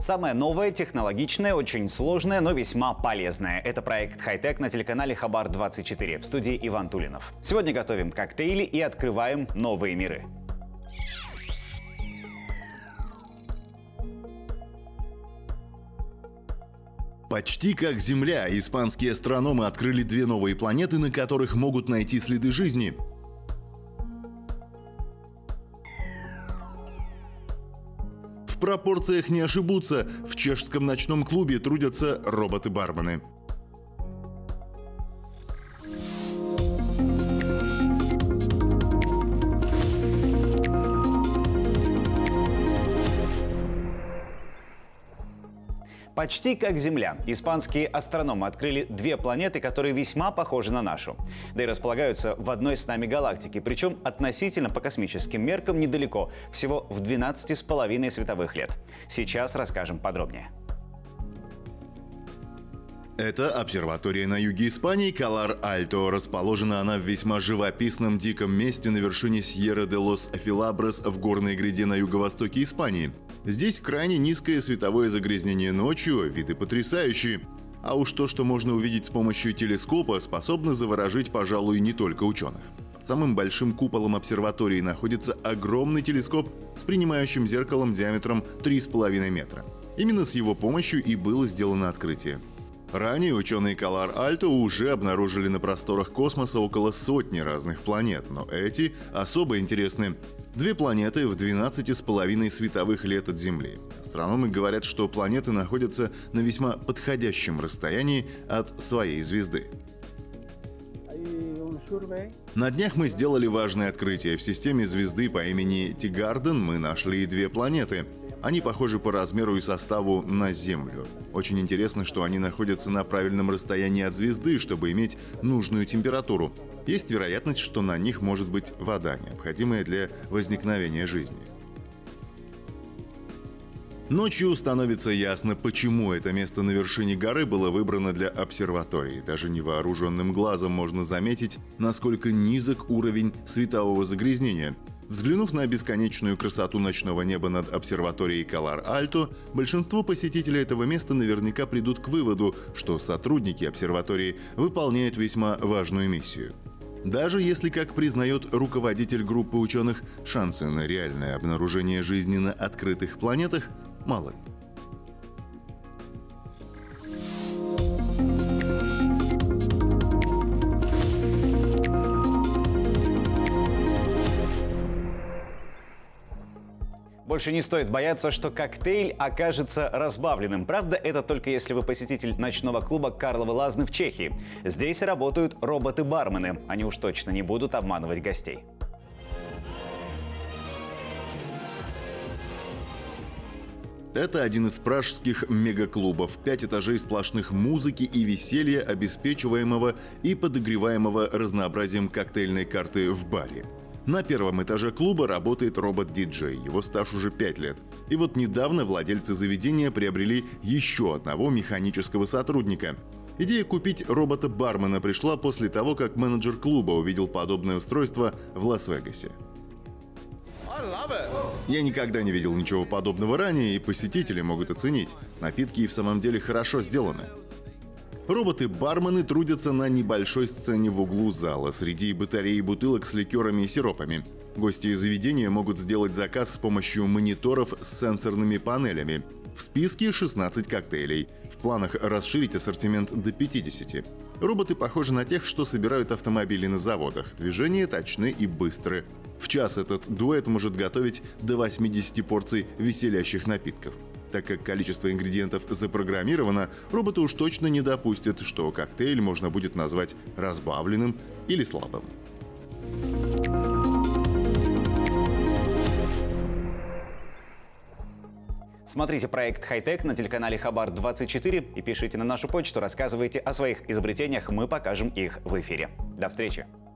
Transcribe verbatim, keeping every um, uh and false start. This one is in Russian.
Самое новое, технологичное, очень сложное, но весьма полезное. Это проект «Хай-тек» на телеканале Хабар двадцать четыре. В студии Иван Тулинов. Сегодня готовим коктейли и открываем новые миры. Почти как Земля, испанские астрономы открыли две новые планеты, на которых могут найти следы жизни. В пропорциях не ошибутся. В чешском ночном клубе трудятся роботы-бармены. Почти как Земля. Испанские астрономы открыли две планеты, которые весьма похожи на нашу. Да и располагаются в одной с нами галактике, причем относительно по космическим меркам недалеко, всего в двенадцати с половиной световых лет. Сейчас расскажем подробнее. Это обсерватория на юге Испании Калар-Альто. Расположена она в весьма живописном диком месте на вершине Сьерра-де-лос-Филабрес в горной гряде на юго-востоке Испании. Здесь крайне низкое световое загрязнение ночью, виды потрясающие. А уж то, что можно увидеть с помощью телескопа, способно заворожить, пожалуй, не только ученых. Под самым большим куполом обсерватории находится огромный телескоп с принимающим зеркалом диаметром три с половиной метра. Именно с его помощью и было сделано открытие. Ранее ученые Калар-Альто уже обнаружили на просторах космоса около сотни разных планет, но эти особо интересны. Две планеты в двенадцати с половиной световых лет от Земли. Астрономы говорят, что планеты находятся на весьма подходящем расстоянии от своей звезды. На днях мы сделали важное открытие. В системе звезды по имени Тигарден мы нашли две планеты. Они похожи по размеру и составу на Землю. Очень интересно, что они находятся на правильном расстоянии от звезды, чтобы иметь нужную температуру. Есть вероятность, что на них может быть вода, необходимая для возникновения жизни. Ночью становится ясно, почему это место на вершине горы было выбрано для обсерватории. Даже невооруженным глазом можно заметить, насколько низок уровень светового загрязнения. Взглянув на бесконечную красоту ночного неба над обсерваторией Калар-Альто, большинство посетителей этого места наверняка придут к выводу, что сотрудники обсерватории выполняют весьма важную миссию. Даже если, как признает руководитель группы ученых, шансы на реальное обнаружение жизни на открытых планетах малы. Больше не стоит бояться, что коктейль окажется разбавленным. Правда, это только если вы посетитель ночного клуба Карловы Лазны в Чехии. Здесь работают роботы-бармены. Они уж точно не будут обманывать гостей. Это один из пражских мегаклубов. Пять этажей сплошных музыки и веселья, обеспечиваемого и подогреваемого разнообразием коктейльной карты в баре. На первом этаже клуба работает робот-диджей, его стаж уже пять лет. И вот недавно владельцы заведения приобрели еще одного механического сотрудника. Идея купить робота-бармена пришла после того, как менеджер клуба увидел подобное устройство в Лас-Вегасе. Я никогда не видел ничего подобного ранее, и посетители могут оценить. Напитки и в самом деле хорошо сделаны. Роботы-бармены трудятся на небольшой сцене в углу зала, среди батарей и бутылок с ликерами и сиропами. Гости заведения могут сделать заказ с помощью мониторов с сенсорными панелями. В списке шестнадцать коктейлей. В планах расширить ассортимент до пятидесяти. Роботы похожи на тех, что собирают автомобили на заводах. Движения точны и быстры. В час этот дуэт может готовить до восьмидесяти порций веселящих напитков. Так как количество ингредиентов запрограммировано, роботы уж точно не допустят, что коктейль можно будет назвать разбавленным или слабым. Смотрите проект «Хай-тек» на телеканале Хабар двадцать четыре и пишите на нашу почту, рассказывайте о своих изобретениях, мы покажем их в эфире. До встречи!